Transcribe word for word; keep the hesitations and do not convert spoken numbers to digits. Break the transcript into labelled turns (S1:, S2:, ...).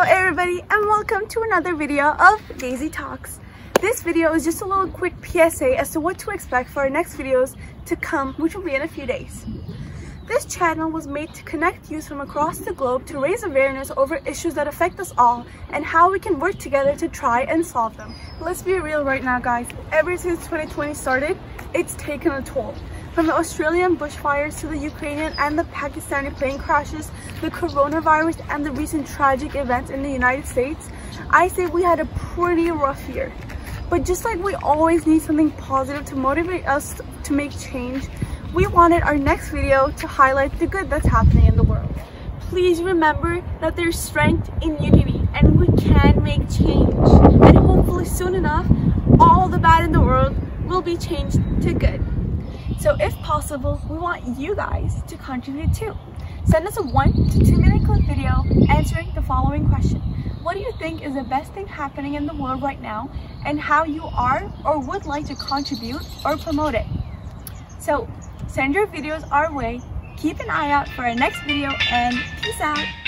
S1: Hello everybody and welcome to another video of Daisy Talks. This video is just a little quick P S A as to what to expect for our next videos to come, which will be in a few days. This channel was made to connect youth from across the globe to raise awareness over issues that affect us all and how we can work together to try and solve them. Let's be real right now, guys. Ever since twenty twenty started, it's taken a toll. From the Australian bushfires to the Ukrainian and the Pakistani plane crashes, the coronavirus and the recent tragic events in the United States, I say we had a pretty rough year. But just like we always need something positive to motivate us to make change, we wanted our next video to highlight the good that's happening in the world. Please remember that there's strength in unity and we can make change. And hopefully soon enough, all the bad in the world will be changed to good. So if possible, we want you guys to contribute too. Send us a one to two minute clip video answering the following question. What do you think is the best thing happening in the world right now and how you are or would like to contribute or promote it? So send your videos our way, keep an eye out for our next video, and peace out!